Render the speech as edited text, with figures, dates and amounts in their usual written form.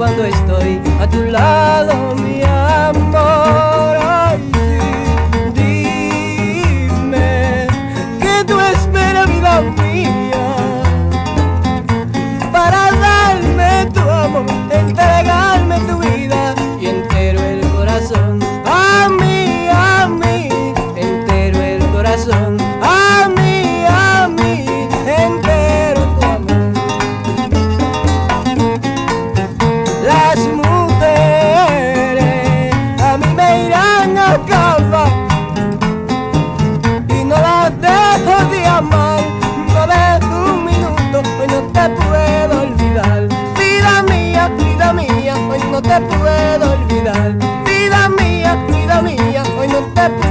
cuando estoy a tu lado, mi amor. Ay, sí, dime que tú esperas, vida mía, para darme tu amor, entregarme tu vida y entero el corazón. A mí, entero el corazón. A mí, entero tu amor. Las mujeres a mí me irán a acabar y no las dejo de amar, no dejo un minuto, hoy no te puedo olvidar. Vida mía, hoy no te puedo olvidar. Vida mía, hoy no te puedo olvidar.